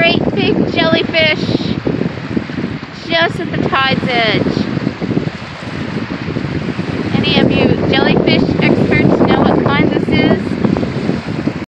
great big jellyfish just at the tide's edge.